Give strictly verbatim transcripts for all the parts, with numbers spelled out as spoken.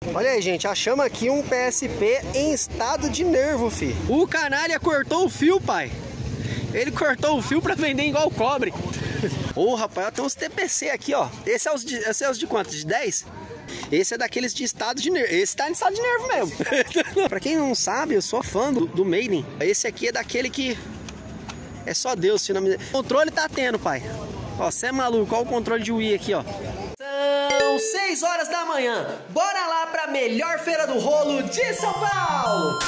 Olha aí, gente, achamos aqui um P S P em estado de nervo, fi. O canalha cortou o fio, pai. Ele cortou o fio pra vender igual cobre. Ô, oh, rapaz, tem uns T P C aqui, ó. Esse é os de, esse é os de quanto? De dez? Esse é daqueles de estado de nervo. Esse tá em estado de nervo mesmo. Pra quem não sabe, eu sou fã do, do Maiden. Esse aqui é daquele que... É só Deus, se não me... O controle tá tendo, pai. Ó, você é maluco. Olha o controle de Wii aqui, ó. São seis horas da manhã. Bora lá pra melhor feira do rolo de São Paulo.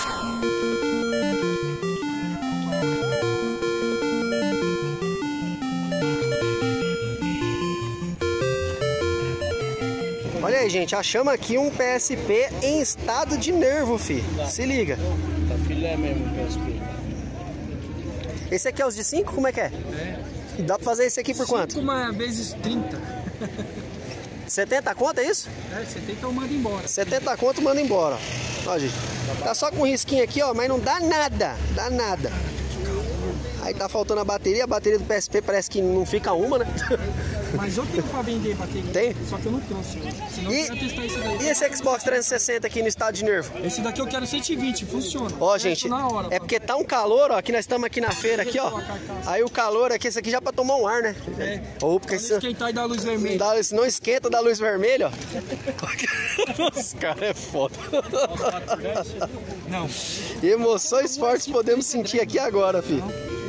Olha aí, gente, achamos aqui um P S P em estado de nervo, fi. Se liga. Tá filé mesmo o P S P. Esse aqui é os de cinco? Como é que é? É. Dá pra fazer esse aqui por quanto? cinco vezes trinta. setenta conto, é isso? É, setenta eu mando embora. setenta conto, manda embora. Ó, gente. Tá só com um risquinho aqui, ó, mas não dá nada. Dá nada. Aí tá faltando a bateria. A bateria do P S P parece que não fica uma, né? Mas eu tenho pra vender bateria. Tem? Só que eu não trouxe. Senão E, eu quero testar esse daí. E esse Xbox trezentos e sessenta aqui no estado de nervo? Esse daqui eu quero cento e vinte, funciona. Ó, gente, na hora, é porque tá um calor, ó, que nós estamos aqui na feira, aqui, ó. Aí o calor aqui, esse aqui já pra tomar um ar, né? É. Ou porque se esquentar e dar luz vermelha. Dá, se não esquenta, dá luz vermelha, ó. Os caras é foda. Não. Emoções fortes podemos sentir aqui agora, filho.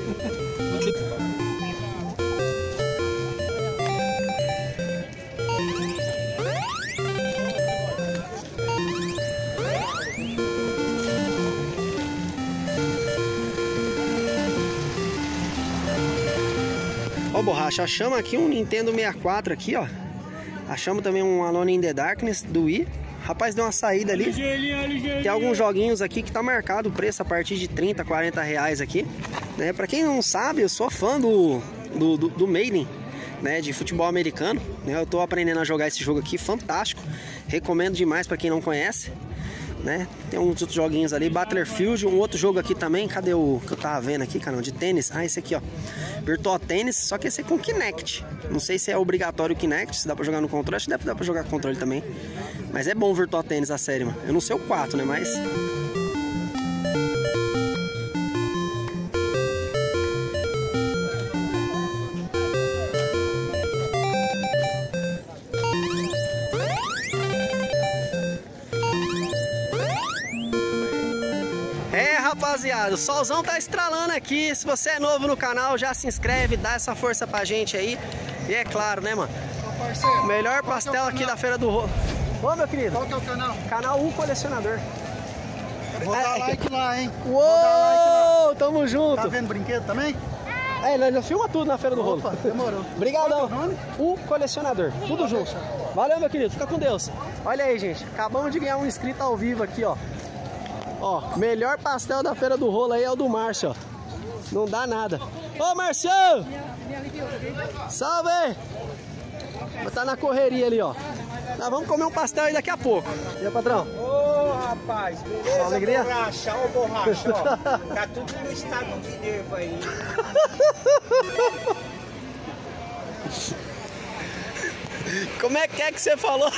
Ó, borracha, achamos aqui um Nintendo sessenta e quatro aqui, ó. Achamos também um Alone in the Darkness do Wii. Rapaz, deu uma saída ali. Tem alguns joguinhos aqui que tá marcado o preço a partir de trinta, quarenta reais aqui, né? Pra quem não sabe, eu sou fã do, do, do, do Maiden, né? De futebol americano, né? Eu tô aprendendo a jogar esse jogo aqui, fantástico. Recomendo demais pra quem não conhece, né? Tem uns outros joguinhos ali, Battlefield, um outro jogo aqui também. Cadê o que eu tava vendo aqui, canal de tênis? Ah, esse aqui, ó, Virtual Tênis, só que esse é com Kinect. Não sei se é obrigatório o Kinect, se dá pra jogar no controle. Acho que deve dar pra jogar com controle também. Mas é bom o Virtual Tênis, a série, mano. Eu não sei o quatro, né, mas... Rapaziada, o solzão tá estralando aqui. Se você é novo no canal, já se inscreve, dá essa força pra gente aí. E é claro, né, mano? Ô, parceiro, melhor pastel é aqui da Feira do Rolo. Ô, meu querido. Qual que é o canal? Canal um Colecionador. Vou dar like lá, hein? Uou, Vou dar like lá. Tamo junto. Tá vendo brinquedo também? É, nós já filma tudo na Feira do Opa, Rolo. Demorou. Obrigadão. Um Colecionador. Tudo junto. Valeu, meu querido. Fica com Deus. Olha aí, gente. Acabamos de ganhar um inscrito ao vivo aqui, ó. Ó, melhor pastel da Feira do Rolo aí é o do Márcio, ó. Não dá nada. Ô, Márcio! Salve! Tá na correria ali, ó. Nós vamos comer um pastel aí daqui a pouco. E aí, patrão? Ô, rapaz, beleza, alegria? borracha, ô borracha, ó. Tá tudo no estado de nervo aí. Como é que é que você falou?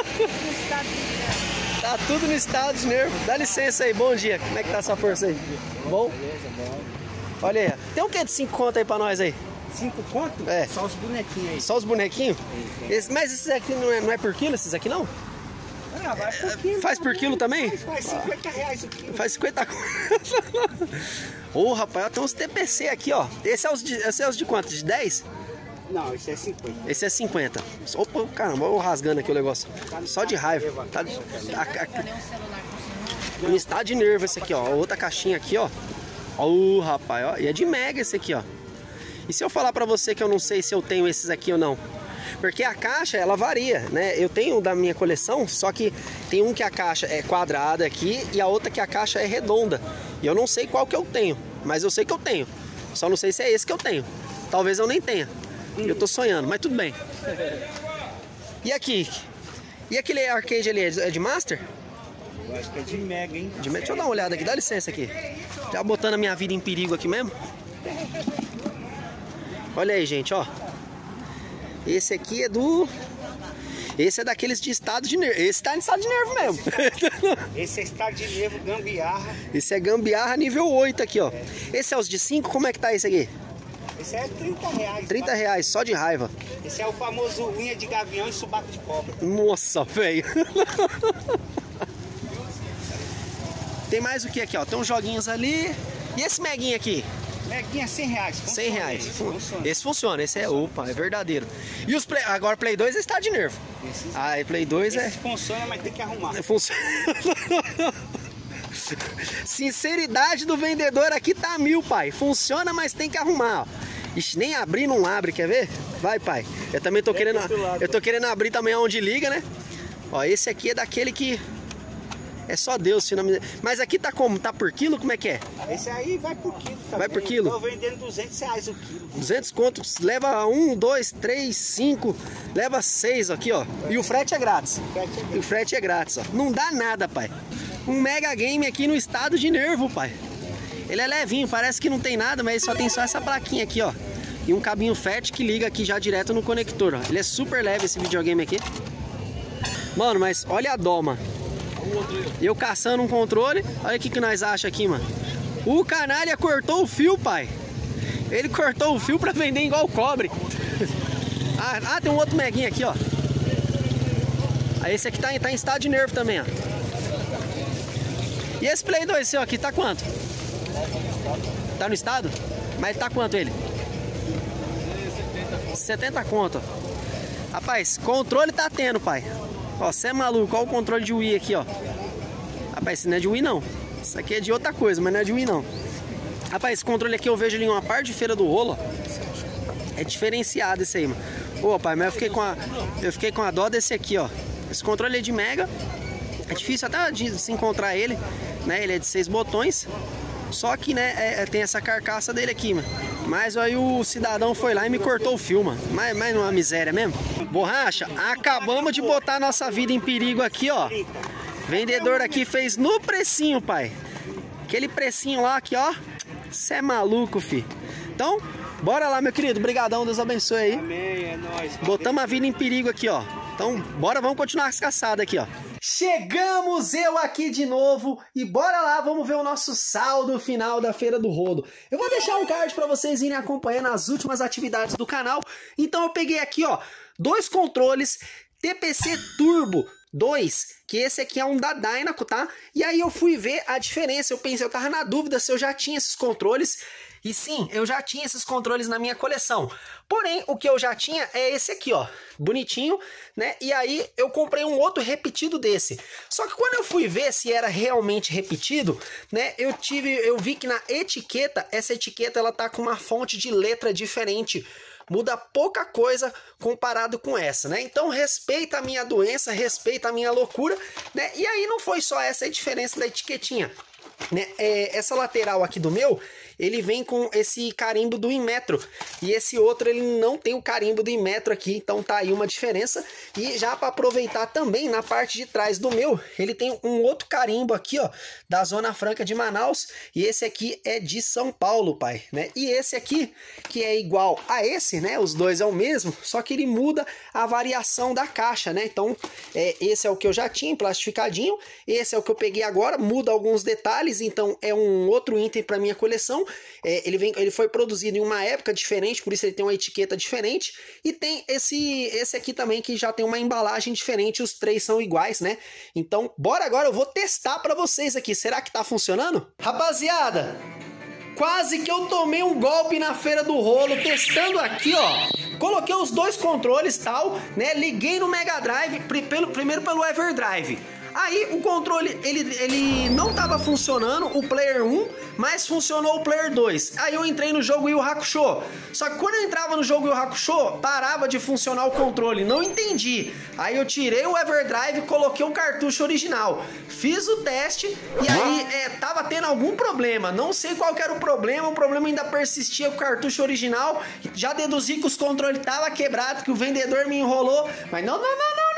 Tá tudo no estado de nervo. Dá licença aí, bom dia. Como é que tá essa força aí? Bom? Beleza, bom. Olha aí. Tem um que de cinco conto aí pra nós aí? Cinco conto? É. Só os bonequinhos aí. Só os bonequinhos? Esse, mas esses aqui não é, não é por quilo, esses aqui não? Ah, vai por quilo. Faz por quilo também? Faz, faz cinquenta reais o quilo. Faz cinquenta conto. Ô, rapaz, tem uns T P C aqui, ó. Esse é os de, esse é os de quanto? De dez? Não, esse é cinquenta. Esse é cinquenta. Opa, caramba, eu rasgando aqui o negócio. Só de raiva. Tá, no estado de nervo esse aqui, ó. Outra caixinha aqui, ó. Ô, rapaz, ó. E é de mega esse aqui, ó. E se eu falar pra você que eu não sei se eu tenho esses aqui ou não? Porque a caixa, ela varia, né? Eu tenho da minha coleção, só que tem um que a caixa é quadrada aqui e a outra que a caixa é redonda. E eu não sei qual que eu tenho, mas eu sei que eu tenho. Só não sei se é esse que eu tenho. Talvez eu nem tenha. Eu tô sonhando, mas tudo bem. E aqui? E aquele arcade ali, é de Master? Eu acho que é de mega, hein? De... Deixa eu dar uma olhada aqui, dá licença aqui. Já botando a minha vida em perigo aqui mesmo. Olha aí, gente, ó. Esse aqui é do... Esse é daqueles de estado de nervo. Esse tá em estado de nervo mesmo. Esse é estado de nervo gambiarra. Esse é gambiarra nível oito aqui, ó. Esse é os de cinco, como é que tá esse aqui? Esse é trinta reais. trinta reais, só de raiva. Esse é o famoso unha de gavião e subaco de cobra. Nossa, velho. Tem mais o que aqui, ó? Tem uns joguinhos ali. E esse meguinho aqui? Meguinha cem reais. Funciona cem reais. Esse funciona. Esse funciona, esse é, opa, é verdadeiro. E os play, agora Play dois é estado de nervo. Esse, Ah, e Play dois esse é... funciona, mas tem que arrumar. Funciona. Sinceridade do vendedor aqui tá mil, pai. Funciona, mas tem que arrumar, ó. Ixi, nem abrir não abre, quer ver? Vai, pai. Eu também tô querendo, eu tô querendo abrir também onde liga, né? Ó, esse aqui é daquele que é só Deus, se não me... Mas aqui tá como? Tá por quilo? Como é que é? Esse aí vai por quilo também. Vai por quilo? Tô vendendo duzentos reais o quilo. duzentos contos, leva um, dois, três, cinco, leva seis aqui, ó. E o frete é grátis. E o frete é grátis, ó. Não dá nada, pai. Um mega game aqui no estado de nervo, pai. Ele é levinho, parece que não tem nada, mas só tem só essa plaquinha aqui, ó. E um cabinho fat que liga aqui já direto no conector, ó. Ele é super leve esse videogame aqui. Mano, mas olha a dó, mano. Eu caçando um controle. Olha o que que nós achamos aqui, mano. O canalha cortou o fio, pai. Ele cortou o fio pra vender igual cobre. ah, ah, tem um outro meguinho aqui, ó. Ah, esse aqui tá em, tá em estado de nervo também, ó. E esse Play dois seu aqui, tá quanto? Tá no estado? Mas tá quanto ele? setenta conto. Rapaz, controle tá tendo, pai. Ó, você é maluco, olha o controle de Wii aqui, ó. Rapaz, esse não é de Wii não. Isso aqui é de outra coisa, mas não é de Wii não. Rapaz, esse controle aqui eu vejo ele em uma parte de feira do rolo, ó. É diferenciado esse aí, mano. Ô, pai, mas eu fiquei com a, eu fiquei com a dó desse aqui, ó. Esse controle é de Mega. É difícil até de se encontrar ele, né? Ele é de seis botões. Só que, né, é, tem essa carcaça dele aqui, mano. Mas aí o cidadão foi lá e me cortou o fio, mano. Mas, mas não é uma miséria mesmo. Borracha, acabamos de botar nossa vida em perigo aqui, ó. Vendedor aqui fez no precinho, pai. Aquele precinho lá aqui, ó. Você é maluco, fi. Então, bora lá, meu querido. Obrigadão, Deus abençoe aí. Amém, é nóis. Botamos a vida em perigo aqui, ó. Então, bora, vamos continuar as caçadas aqui, ó. Chegamos eu aqui de novo e bora lá, vamos ver o nosso saldo final da Feira do Rodo. Eu vou deixar um card para vocês irem acompanhando as últimas atividades do canal. Então eu peguei aqui, ó, dois controles T P C Turbo dois, que esse aqui é um da Dynaco, tá? E aí eu fui ver a diferença, eu pensei, eu tava na dúvida se eu já tinha esses controles. E sim, eu já tinha esses controles na minha coleção. Porém, o que eu já tinha é esse aqui, ó. Bonitinho, né? E aí eu comprei um outro repetido desse. Só que quando eu fui ver se era realmente repetido, né? Eu tive, eu vi que na etiqueta, essa etiqueta ela tá com uma fonte de letra diferente. Muda pouca coisa comparado com essa, né? Então respeita a minha doença, respeita a minha loucura, né? E aí não foi só essa a diferença da etiquetinha, né? É, essa lateral aqui do meu, ele vem com esse carimbo do Inmetro. E esse outro, ele não tem o carimbo do Inmetro aqui. Então tá aí uma diferença. E já para aproveitar também, na parte de trás do meu, ele tem um outro carimbo aqui, ó, da Zona Franca de Manaus. E esse aqui é de São Paulo, pai, né? E esse aqui, que é igual a esse, né? Os dois é o mesmo, só que ele muda a variação da caixa, né? Então, é, esse é o que eu já tinha, plastificadinho. Esse é o que eu peguei agora, muda alguns detalhes. Então, é um outro item para minha coleção. É, ele, vem, ele foi produzido em uma época diferente, por isso ele tem uma etiqueta diferente. E tem esse, esse aqui também que já tem uma embalagem diferente, os três são iguais, né? Então, bora agora, eu vou testar pra vocês aqui. Será que tá funcionando? Rapaziada, quase que eu tomei um golpe na Feira do Rolo, testando aqui, ó. Coloquei os dois controles e tal, né? Liguei no Mega Drive, pelo, primeiro pelo Everdrive. Aí o controle, ele, ele não tava funcionando, o Player um, mas funcionou o Player dois. Aí eu entrei no jogo Yu Hakusho. Só que quando eu entrava no jogo Yu Hakusho, parava de funcionar o controle. Não entendi. Aí eu tirei o Everdrive e coloquei o cartucho original. Fiz o teste e aí é, tava tendo algum problema. Não sei qual que era o problema, o problema ainda persistia com o cartucho original. Já deduzi que os controles estavam quebrados, que o vendedor me enrolou. Mas não, não, não, não.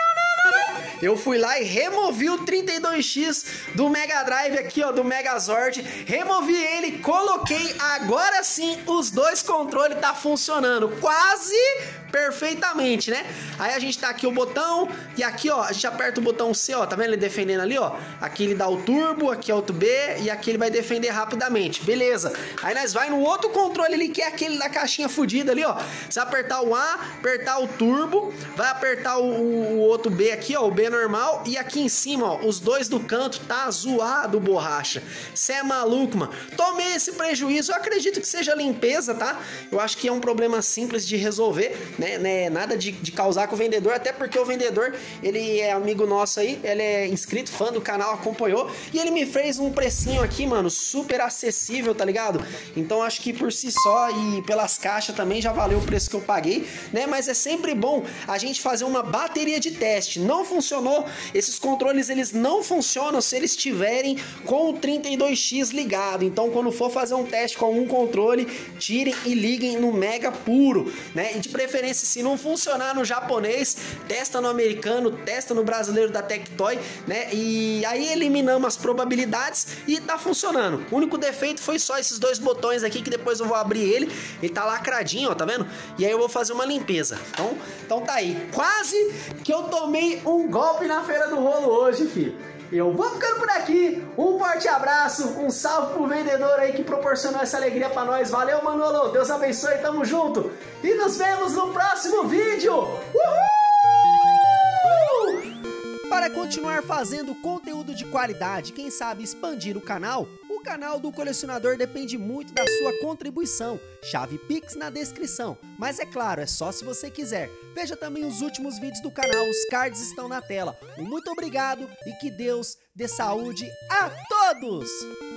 Eu fui lá e removi o trinta e dois X do Mega Drive aqui, ó, do Megazord. Removi ele, coloquei. Agora sim, os dois controles tá funcionando. Quase, perfeitamente, né? Aí a gente tá aqui o botão e aqui, ó, a gente aperta o botão C, ó, tá vendo ele defendendo ali, ó? Aqui ele dá o turbo, aqui é o B e aqui ele vai defender rapidamente, beleza. Aí nós vai no outro controle ali, que é aquele da caixinha fudida ali, ó. Você vai apertar o A, apertar o turbo, vai apertar o, o outro B aqui, ó, o B normal, e aqui em cima, ó, os dois do canto tá zoado, borracha. Cê é maluco, mano. Tomei esse prejuízo, eu acredito que seja limpeza, tá? Eu acho que é um problema simples de resolver, né? né? Nada de, de causar com o vendedor, até porque o vendedor, ele é amigo nosso aí, ele é inscrito, fã do canal, acompanhou, e ele me fez um precinho aqui, mano, super acessível, tá ligado? Então acho que por si só e pelas caixas também já valeu o preço que eu paguei, né? Mas é sempre bom a gente fazer uma bateria de teste. Não funcionou, esses controles eles não funcionam se eles estiverem com o trinta e dois X ligado. Então quando for fazer um teste com um controle, tirem e liguem no mega puro, né? E de preferência, se não funcionar no japonês, testa no americano, testa no brasileiro da Tectoy, né? E aí eliminamos as probabilidades e tá funcionando. O único defeito foi só esses dois botões aqui, que depois eu vou abrir ele, ele tá lacradinho, ó, tá vendo? E aí eu vou fazer uma limpeza. Então, então tá aí. Quase que eu tomei um golpe na Feira do Rolo hoje, filho. Eu vou ficando por aqui. Um forte abraço, um salve pro vendedor aí que proporcionou essa alegria pra nós. Valeu, Manolo. Deus abençoe, tamo junto. E nos vemos no próximo vídeo. Uhul! Para continuar fazendo conteúdo de qualidade, quem sabe expandir o canal, o canal do Colecionador depende muito da sua contribuição. Chave Pix na descrição. Mas é claro, é só se você quiser. Veja também os últimos vídeos do canal, os cards estão na tela. Um muito obrigado e que Deus dê saúde a todos!